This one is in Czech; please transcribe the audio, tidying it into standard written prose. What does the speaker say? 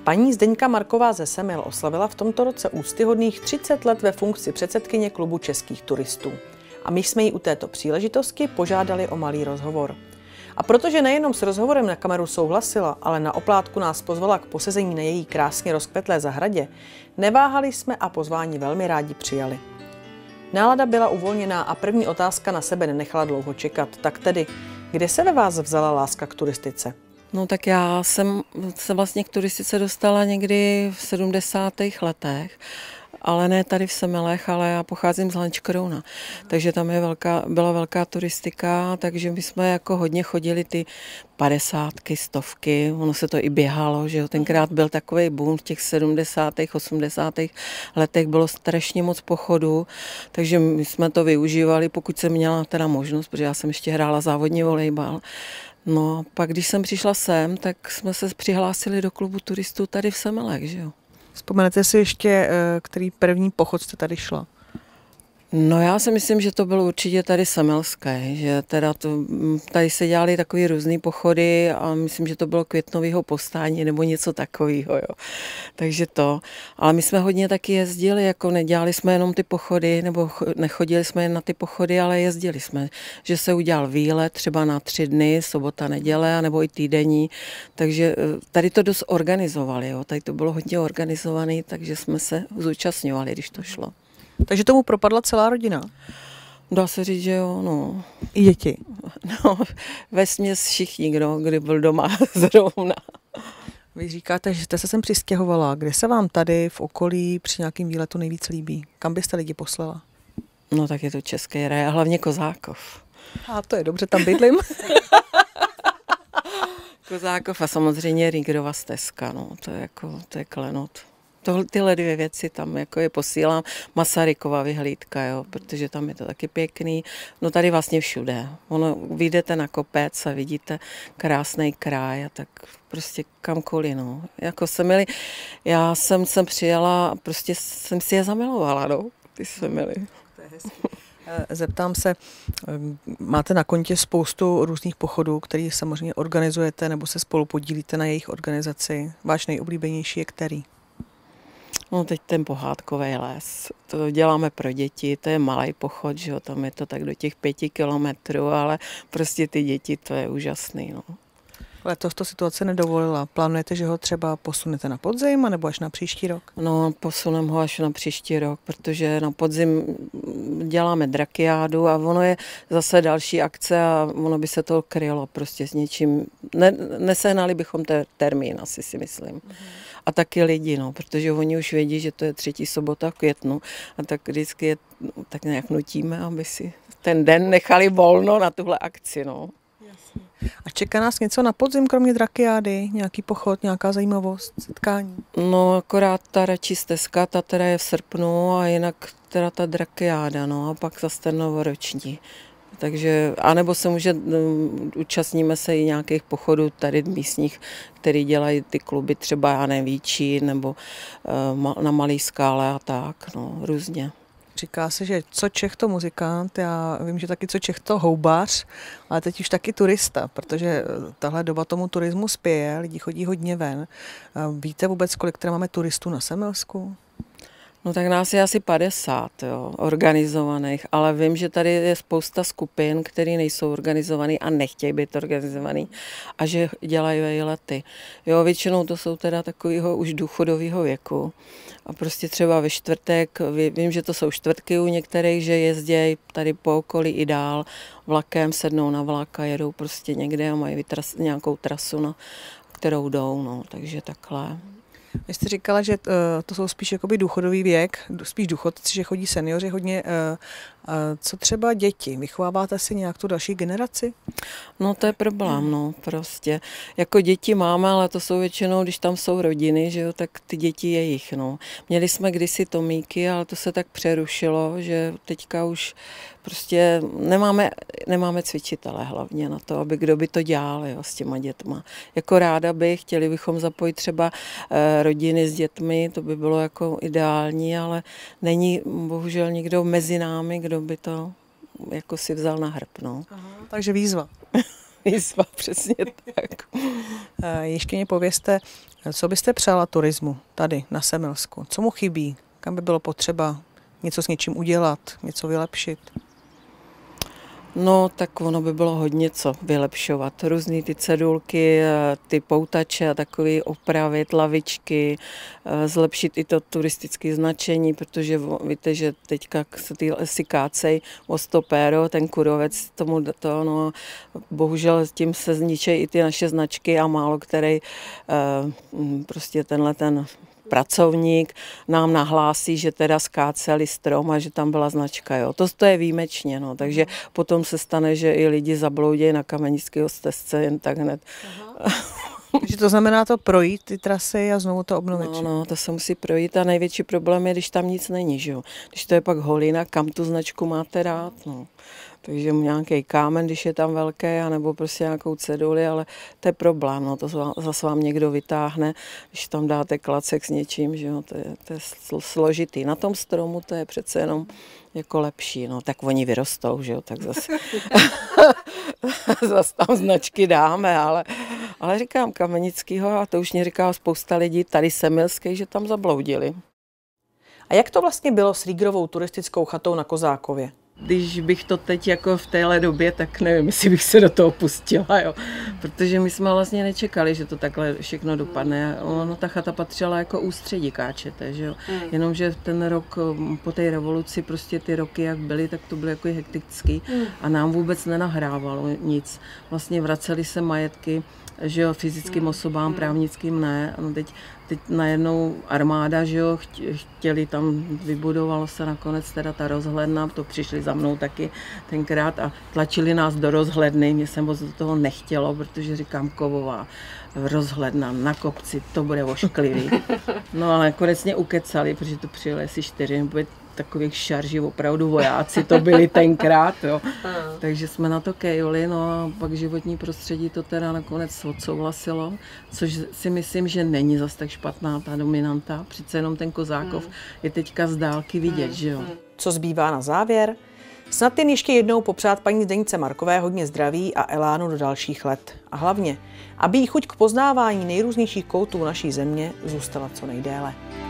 Paní Zdeňka Marková ze Semil oslavila v tomto roce úctyhodných 30 let ve funkci předsedkyně klubu českých turistů. A my jsme ji u této příležitosti požádali o malý rozhovor. A protože nejenom s rozhovorem na kameru souhlasila, ale na oplátku nás pozvala k posezení na její krásně rozkvetlé zahradě, neváhali jsme a pozvání velmi rádi přijali. Nálada byla uvolněná a první otázka na sebe nenechala dlouho čekat. Tak tedy, kde se ve vás vzala láska k turistice? No tak já jsem se vlastně k turistice dostala někdy v 70. letech, ale ne tady v Semilech, ale já pocházím z Lančkrouna, takže tam byla velká turistika, takže my jsme jako hodně chodili ty 50, 100, ono se to i běhalo, že jo, tenkrát byl takový boom v těch 70., 80. letech, bylo strašně moc pochodů, takže my jsme to využívali, pokud jsem měla teda možnost, protože já jsem ještě hrála závodně volejbal. No, pak když jsem přišla sem, tak jsme se přihlásili do klubu turistů tady v Semilech, že jo. Vzpomenete si ještě, který první pochod jste tady šla? No já si myslím, že to bylo určitě tady semilské, že teda tady se dělaly takový různý pochody a myslím, že to bylo květnového povstání nebo něco takového, jo. Takže to. Ale my jsme hodně taky jezdili, jako nedělali jsme jenom ty pochody, nebo nechodili jsme jen na ty pochody, ale jezdili jsme, že se udělal výlet třeba na 3 dny, sobota, neděle, nebo i týdenní, takže tady to dost organizovali, jo. Tady to bylo hodně organizované, takže jsme se zúčastňovali, když to šlo. Takže tomu propadla celá rodina? Dá se říct, že jo, no. I děti? No, vesměs všichni, kdy byl doma zrovna. Vy říkáte, že jste se sem přistěhovala. Kde se vám tady v okolí při nějakém výletu nejvíc líbí? Kam byste lidi poslala? No tak je to Český raj a hlavně Kozákov. A to je dobře, tam bydlím. Kozákov a samozřejmě Ringerova stezka, no, to je klenot. Tyhle 2 věci tam jako je posílám. Masarykova vyhlídka, jo, protože tam je to taky pěkný. No tady vlastně všude. Vyjdete na kopec a vidíte krásný kraj a tak prostě kamkoliv, no. Jako Semily, já jsem sem přijela a prostě jsem si je zamilovala, no, ty Semily. To je hezký. Zeptám se, máte na kontě spoustu různých pochodů, který samozřejmě organizujete nebo se spolu podílíte na jejich organizaci. Váš nejoblíbenější je který? No teď ten pohádkový les, to děláme pro děti, to je malý pochod, že jo, tam je to tak do těch 5 kilometrů, ale prostě ty děti, to je úžasný, no. Letos to situace nedovolila. Plánujete, že ho třeba posunete na podzim, nebo až na příští rok? No, posuneme ho až na příští rok, protože na podzim děláme drakiádu a ono je zase další akce a ono by se to krylo prostě s něčím. Nesehnali bychom termín, asi si myslím. A taky lidi, no, protože oni už vědí, že to je 3. sobota v květnu a tak vždycky je, tak nějak nutíme, aby si ten den nechali volno na tuhle akci, no. A čeká nás něco na podzim, kromě drakiády? Nějaký pochod, nějaká zajímavost, setkání? No, akorát ta radši stezka, ta teda je v srpnu a jinak teda ta drakiáda, no, a pak zase ten novoroční. Takže, anebo účastníme se i nějakých pochodů tady místních, který dělají ty kluby, třeba, já nevím, Víčín, nebo na Malý Skále a tak, no, různě. Říká se, že co Čech to muzikant, já vím, že taky co Čech to houbař, ale teď už taky turista, protože tahle doba tomu turismu spěje, lidi chodí hodně ven. Víte vůbec, kolik teda máme turistů na Semilsku? No tak nás je asi 50, jo, organizovaných, ale vím, že tady je spousta skupin, které nejsou organizované a nechtějí být organizované a že dělají výlety. Jo, většinou to jsou teda takového už důchodového věku. A prostě třeba ve čtvrtek, vím, že to jsou čtvrtky u některých, že jezdí tady po okolí i dál, vlakem sednou na vlak a jedou prostě někde a mají nějakou trasu, na kterou jdou, no, takže takhle. Vy jste říkala, že to jsou spíš jakoby důchodový věk, spíš důchodci, že chodí seniori hodně. Co třeba děti? Vychováváte si nějak tu další generaci? No to je problém, no prostě. Jako děti máme, ale to jsou většinou, když tam jsou rodiny, že jo, tak ty děti jejich, no. Měli jsme kdysi Tomíky, ale to se tak přerušilo, že teďka už prostě nemáme cvičitele hlavně na to, aby kdo by to dělal, jo, s těma dětma. Jako ráda chtěli bychom zapojit třeba rodiny s dětmi, to by bylo jako ideální, ale není bohužel nikdo mezi námi, kdo by to jako si vzal na hrb, no. Aha, takže výzva. výzva, přesně tak. Ještě mě povězte, co byste přála turismu tady na Semilsku? Co mu chybí? Kam by bylo potřeba něco s něčím udělat, něco vylepšit? No, tak ono by bylo hodně co vylepšovat. Různý ty cedulky, ty poutače a takové opravit, lavičky, zlepšit i to turistické značení, protože víte, že teďka se ty lesy kácej o stopéro, ten kurovec, no, bohužel tím se zničí i ty naše značky a málo který prostě ten pracovník nám nahlásí, že teda skáceli strom a že tam byla značka. Jo. To je výjimečně, no. Takže potom se stane, že i lidi zabloudějí na Kamenického stezce jen tak hned. Takže to znamená to projít ty trasy a znovu to obnovit? No, to se musí projít a největší problém je, když tam nic není, že jo. Když to je pak holina, kam tu značku máte rád, no. Takže nějaký kámen, když je tam velký, anebo prostě nějakou ceduli, ale to je problém, no, to zase vám někdo vytáhne, když tam dáte klacek s něčím, že jo, to je složitý. Na tom stromu to je přece jenom jako lepší, no, tak oni vyrostou, že jo, tak zase tam značky dáme, ale říkám Kamenickýho a to už mě říká spousta lidí tady semilských, že tam zabloudili. A jak to vlastně bylo s Rýgrovou turistickou chatou na Kozákově? Když bych to teď jako v téhle době, tak nevím, jestli bych se do toho pustila, jo. Protože my jsme vlastně nečekali, že to takhle všechno dopadne. Ono, ta chata patřila jako ústředí Káčete, že jo. Jenomže ten rok po té revoluci, prostě ty roky, jak byly, tak to bylo jako hektický a nám vůbec nenahrávalo nic. Vlastně vraceli se majetky, že jo, fyzickým osobám, právnickým ne. No teď najednou armáda, že jo, chtěli tam, vybudovalo se nakonec teda ta rozhledna, to přišli za mnou taky tenkrát a tlačili nás do rozhledny, mě se moc do toho nechtělo, protože říkám Kovová, rozhledna na kopci, to bude ošklivý. No ale nakonec mě ukecali, protože to přijeli asi 4 nebo takových šarží, opravdu vojáci to byli tenkrát, jo. Takže jsme na to kejoli, no a pak životní prostředí to teda nakonec odsouhlasilo, což si myslím, že není zas tak špatná ta dominanta, přece jenom ten Kozákov je teďka z dálky vidět, že jo. Co zbývá na závěr? Snad jen ještě jednou popřát paní Zdeňce Markové hodně zdraví a elánu do dalších let. A hlavně, aby jí chuť k poznávání nejrůznějších koutů naší země zůstala co nejdéle.